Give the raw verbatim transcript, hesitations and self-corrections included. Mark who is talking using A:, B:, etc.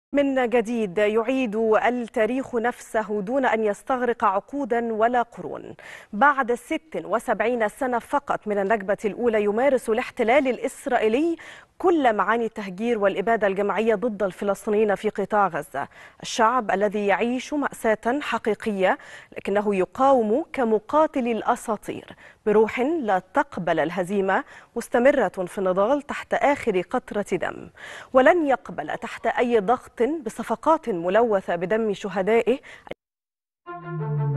A: من جديد يعيد التاريخ نفسه دون أن يستغرق عقودا ولا قرون. بعد ست وسبعين سنة فقط من النكبة الأولى يمارس الاحتلال الإسرائيلي كل معاني التهجير والإبادة الجماعية ضد الفلسطينيين في قطاع غزة. الشعب الذي يعيش مأساة حقيقية لكنه يقاوم كمقاتل الأساطير بروح لا تقبل الهزيمة، مستمرة في النضال تحت آخر قطرة دم، ولن يقبل تحت أي ضغط بصفقات ملوثة بدم شهدائه.